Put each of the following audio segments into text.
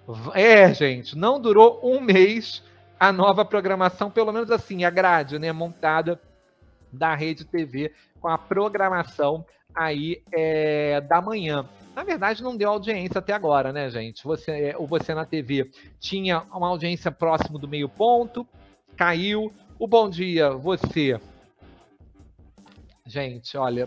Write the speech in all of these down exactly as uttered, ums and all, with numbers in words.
É, gente, não durou um mês a nova programação, pelo menos assim, a grade, né, montada da Rede T V com a programação aí é, da manhã. Na verdade, não deu audiência até agora, né, gente? Você, o Você na T V tinha uma audiência próximo do meio ponto, caiu. O Bom Dia, Você. Gente, olha.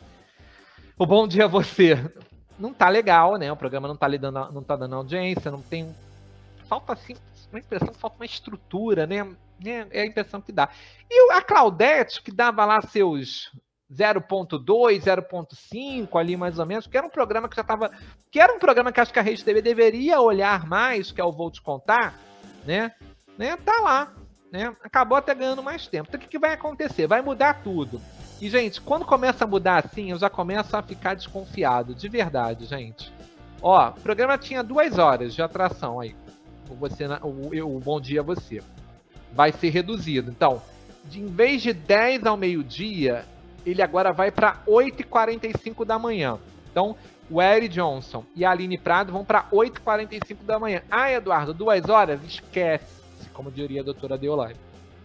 O Bom Dia, Você. Não tá legal, né? O programa não tá, lhe dando, não tá dando audiência, não tem. Falta assim, uma impressão, falta uma estrutura, né? É a impressão que dá. E a Claudete, que dava lá seus zero ponto dois, zero ponto cinco ali mais ou menos, que era um programa que já estava, que era um programa que acho que a Rede T V deveria olhar mais, que é o Vou Te Contar, né? né? Tá lá, né? Acabou até ganhando mais tempo. Então o que, que vai acontecer? Vai mudar tudo. E, gente, quando começa a mudar assim, eu já começo a ficar desconfiado, de verdade, gente. Ó, o programa tinha duas horas de atração aí. O, você, o, o Bom Dia Você. Vai ser reduzido. Então, de, em vez de dez ao meio-dia, ele agora vai para oito e quarenta e cinco da manhã. Então, o Eric Johnson e a Aline Prado vão para oito e quarenta e cinco da manhã. Ah, Eduardo, duas horas? Esquece, como diria a doutora Deolane.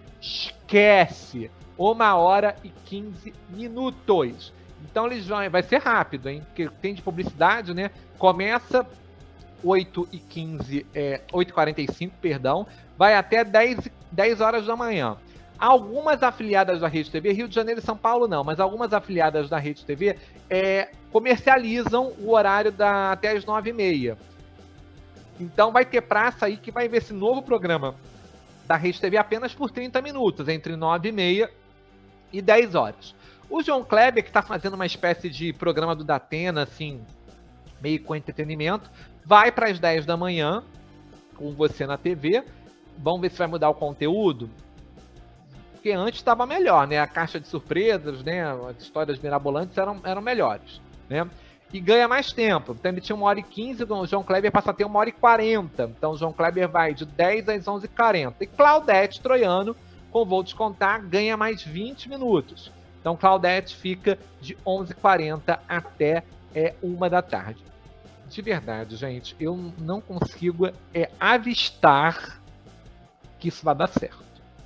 Esquece! Uma hora e quinze minutos. Então, eles vão, vai ser rápido, hein? Porque tem de publicidade, né? Começa oito e quinze, é, oito e quarenta e cinco, perdão, vai até dez horas da manhã. Algumas afiliadas da Rede T V, Rio de Janeiro e São Paulo não, mas algumas afiliadas da Rede T V é, comercializam o horário da, até as nove e meia. Então vai ter praça aí que vai ver esse novo programa da Rede T V apenas por trinta minutos, entre nove e meia e dez horas. O João Kleber, que está fazendo uma espécie de programa do Datena, assim, meio com entretenimento, vai para as dez da manhã, com Você na T V. Vamos ver se vai mudar o conteúdo. Porque antes estava melhor, né? A caixa de surpresas, né? As histórias mirabolantes eram, eram melhores, né? E ganha mais tempo. Então ele tinha uma hora e quinze, o João Kleber passa a ter uma hora e quarenta. Então o João Kleber vai de dez às onze e quarenta. E Claudete Troiano, com Vou Te Contar, ganha mais vinte minutos. Então Claudete fica de onze e quarenta até é, uma da tarde. De verdade, gente, eu não consigo é, avistar que isso vai dar certo.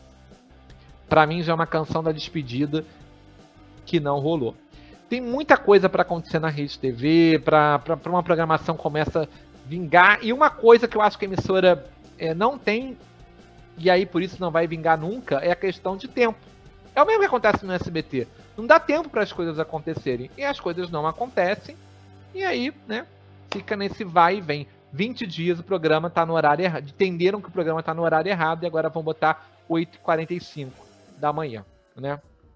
Para mim já é uma canção da despedida que não rolou. Tem muita coisa para acontecer na Rede T V, para uma programação começa a vingar. E uma coisa que eu acho que a emissora é, não tem, e aí por isso não vai vingar nunca, é a questão de tempo. É o mesmo que acontece no S B T. Não dá tempo para as coisas acontecerem. E as coisas não acontecem. E aí, né, fica nesse vai e vem. vinte dias o programa está no horário errado. Entenderam que o programa está no horário errado e agora vão botar oito e quarenta e cinco da manhã, né?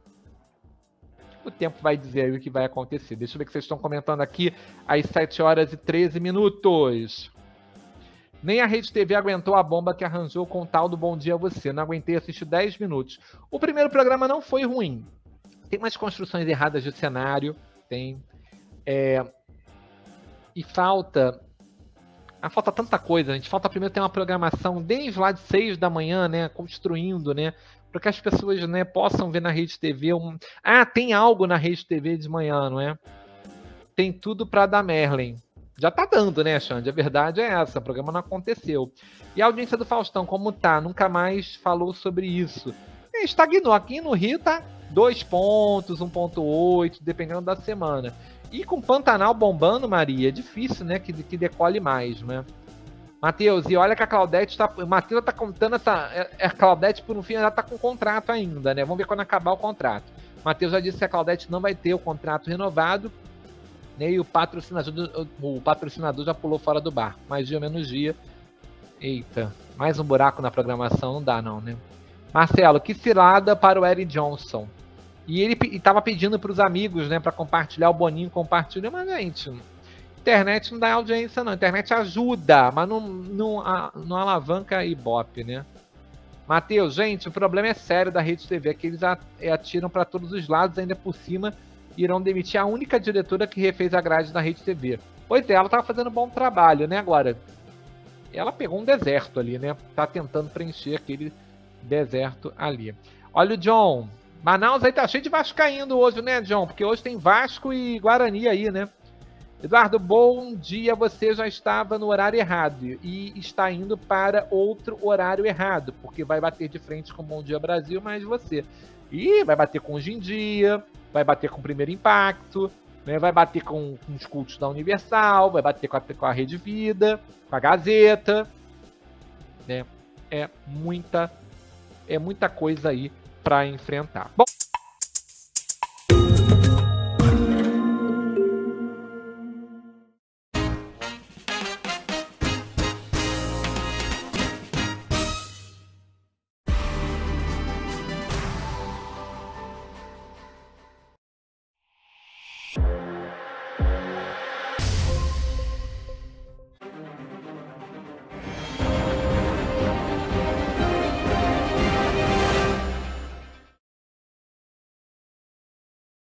O tempo vai dizer aí o que vai acontecer. Deixa eu ver o que vocês estão comentando aqui. Às sete horas e treze minutos. Nem a Rede T V aguentou a bomba que arranjou com o tal do Bom Dia Você. Não aguentei assistir dez minutos. O primeiro programa não foi ruim. Tem umas construções erradas de cenário. Tem. É... E falta... Ah, falta tanta coisa, gente. Falta primeiro ter uma programação desde lá de seis da manhã, né? Construindo, né? Para que as pessoas, né, possam ver na Rede T V um... Ah, tem algo na Rede T V de manhã, não é? Tem tudo para dar Merlin. Já tá dando, né, Xande? A verdade é essa, o programa não aconteceu. E a audiência do Faustão, como tá? Nunca mais falou sobre isso. E estagnou. Aqui no Rio tá dois pontos, um ponto oito, dependendo da semana. E com Pantanal bombando, Maria, é difícil, né, que, que decole mais, né? Matheus, e olha que a Claudete tá... Matheus tá contando essa... A Claudete, por um fim, ela tá com contrato ainda, né? Vamos ver quando acabar o contrato. Matheus já disse que a Claudete não vai ter o contrato renovado, né? E o patrocinador, o patrocinador já pulou fora do barco. Mais dia ou menos dia. Eita, mais um buraco na programação, não dá não, né? Marcelo, que cilada para o Eric Johnson. E ele estava pedindo para os amigos, né, para compartilhar, o Boninho compartilha, mas, gente, internet não dá audiência, não. Internet ajuda, mas não, não, não alavanca a Ibope, né? Matheus, gente, o problema é sério da Rede T V, é que eles atiram para todos os lados, ainda por cima irão demitir a única diretora que refez a grade da Rede T V. Pois é, ela estava fazendo um bom trabalho, né? Agora, ela pegou um deserto ali, né? Tá tentando preencher aquele deserto ali. Olha o John. Manaus aí tá cheio de vascaíno hoje, né, John? Porque hoje tem Vasco e Guarani aí, né? Eduardo, bom dia. Você já estava no horário errado e está indo para outro horário errado, porque vai bater de frente com o Bom Dia Brasil, mas você. E vai bater com Hoje em Dia, vai bater com o Primeiro Impacto, né? Vai bater com, com os cultos da Universal, vai bater com a, com a Rede Vida, com a Gazeta. Né? É muita, é muita coisa aí para enfrentar. Bom,